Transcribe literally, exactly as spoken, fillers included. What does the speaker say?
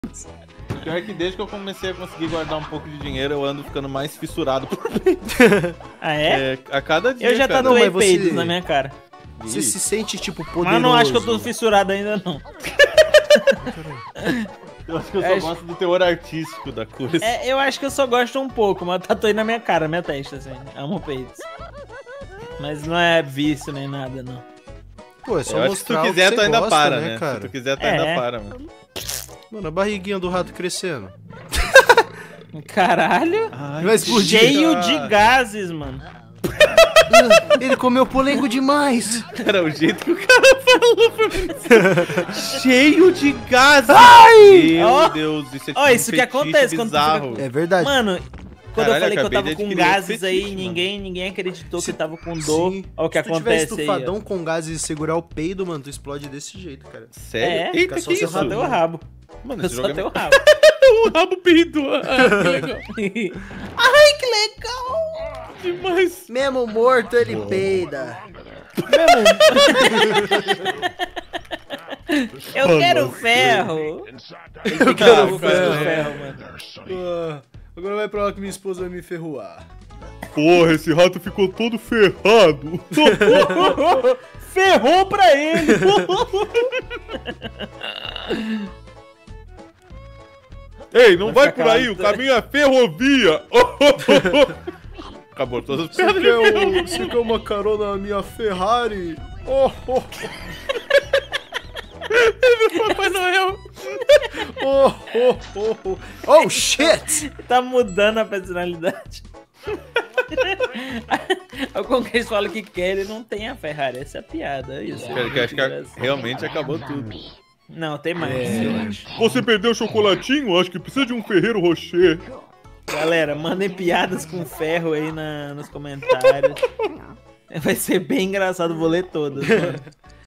Pior é que desde que eu comecei a conseguir guardar um pouco de dinheiro, eu ando ficando mais fissurado por peito. Ah, é? É, a cada dia, Eu já cara. tatuei Não, mas você- peidos na minha cara. Você se sente, tipo, poderoso. Mas não acho que eu tô fissurado ainda, não. Eu acho que eu só É, gosto do teor artístico da coisa. É, eu acho que eu só gosto um pouco, mas eu tatuei na minha cara, minha testa, assim. Amo peitos. Mas não é vício nem nada, não. Pô, é só Eu acho que se tu mostrar o quiser, que tu você ainda gosta, para, né, né? cara? Se tu quiser, tu É. ainda para, mano. Mano, a barriguinha do rato crescendo. Caralho. Ai, Vai explodir. Cheio de gases, mano. Ele comeu polengo demais. Cara, o jeito que o cara falou pra mim. Cheio de gases. Ai! Meu Ó. Deus, isso é Ó, tipo isso um que fetiche acontece quando tu bizarro. fica- É verdade. Mano, quando Caralho, eu falei que eu acabei tava de com adquirir um gases aí, fetiche, ninguém, ninguém acreditou que Se- eu tava com dor. Sim. Olha o que Se tu tiver acontece aí. estufadão ó. com gases e segurar o peido, mano, tu explode desse jeito, cara. Sério? É, Eita, fica só que seu isso? Só teu rabo. Mano, Eu esse só jogo é teu muito... rabo. O rabo peidou. Ah, que legal. Ai, que legal! Demais. Mesmo morto, ele peida. Eu quero ferro! Eu quero quero ferro, ferro. mano. Ah, agora vai pra lá que minha esposa vai me ferroar. Porra, esse rato ficou todo ferrado. Ferrou pra ele! Ei, não vai, Vai por ficar aí, o calado. caminho é ferrovia. Acabou todas as Você pedras. quer, um- você quer uma carona na minha Ferrari? Oh, oh, Papai Noel. oh, oh, oh, oh. Oh, shit! Tá mudando a personalidade. O Conquista fala que quer, ele não tem a Ferrari. Essa é a piada. É isso. Cara, que acho que realmente acabou tudo. Não, tem mais, É. eu acho. Você perdeu o chocolatinho? Acho que precisa de um Ferreiro Rocher. Galera, mandem piadas com ferro aí na, nos comentários. Vai ser bem engraçado, vou ler todas, mano.